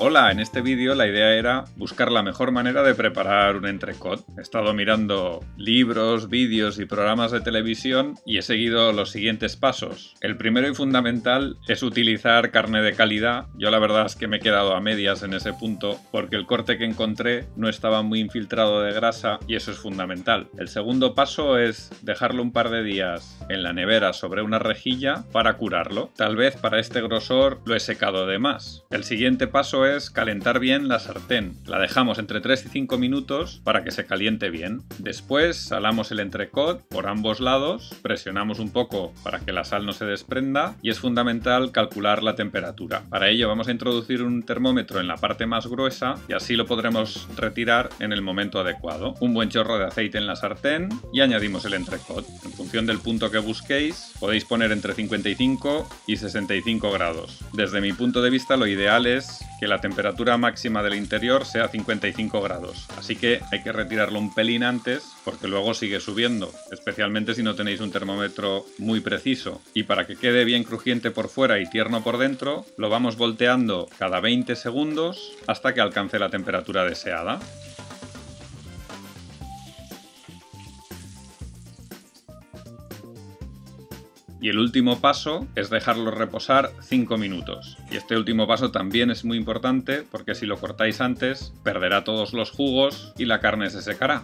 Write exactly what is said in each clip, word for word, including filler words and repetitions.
Hola, en este vídeo la idea era buscar la mejor manera de preparar un entrecot. He estado mirando libros, vídeos y programas de televisión y he seguido los siguientes pasos. El primero y fundamental es utilizar carne de calidad. Yo la verdad es que me he quedado a medias en ese punto porque el corte que encontré no estaba muy infiltrado de grasa y eso es fundamental. El segundo paso es dejarlo un par de días en la nevera sobre una rejilla para curarlo. Tal vez para este grosor lo he secado de más. El siguiente paso es calentar bien la sartén. La dejamos entre tres y cinco minutos para que se caliente bien. Después salamos el entrecot por ambos lados, presionamos un poco para que la sal no se desprenda y es fundamental calcular la temperatura. Para ello vamos a introducir un termómetro en la parte más gruesa y así lo podremos retirar en el momento adecuado. Un buen chorro de aceite en la sartén y añadimos el entrecot. En función del punto que busquéis, podéis poner entre cincuenta y cinco y sesenta y cinco grados. Desde mi punto de vista, lo ideal es que la temperatura máxima del interior sea cincuenta y cinco grados, así que hay que retirarlo un pelín antes porque luego sigue subiendo, especialmente si no tenéis un termómetro muy preciso. Y para que quede bien crujiente por fuera y tierno por dentro, lo vamos volteando cada veinte segundos hasta que alcance la temperatura deseada. Y el último paso es dejarlo reposar cinco minutos. Y este último paso también es muy importante porque si lo cortáis antes, perderá todos los jugos y la carne se secará.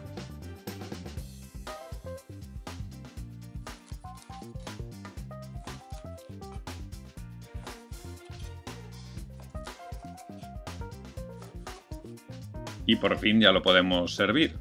Y por fin ya lo podemos servir.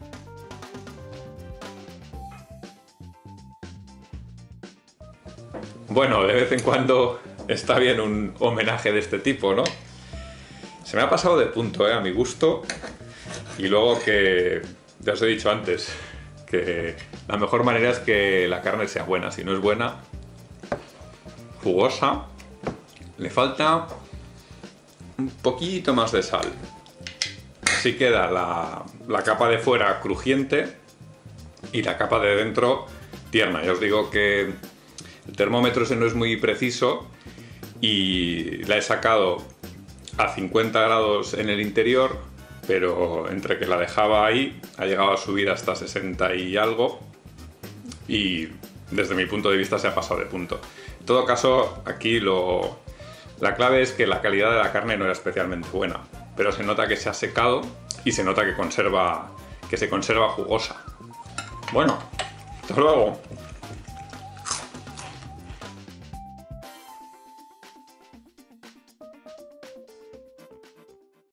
Bueno, de vez en cuando está bien un homenaje de este tipo, ¿no? Se me ha pasado de punto, ¿eh? A mi gusto. Y luego que, ya os he dicho antes, que la mejor manera es que la carne sea buena. Si no es buena, jugosa, le falta un poquito más de sal. Así queda la, la capa de fuera crujiente y la capa de dentro tierna. Ya os digo que el termómetro ese no es muy preciso y la he sacado a cincuenta grados en el interior, pero entre que la dejaba ahí ha llegado a subir hasta sesenta y algo y desde mi punto de vista se ha pasado de punto. En todo caso, aquí lo, la clave es que la calidad de la carne no era especialmente buena, pero se nota que se ha secado y se nota que, conserva, que se conserva jugosa. Bueno, hasta luego.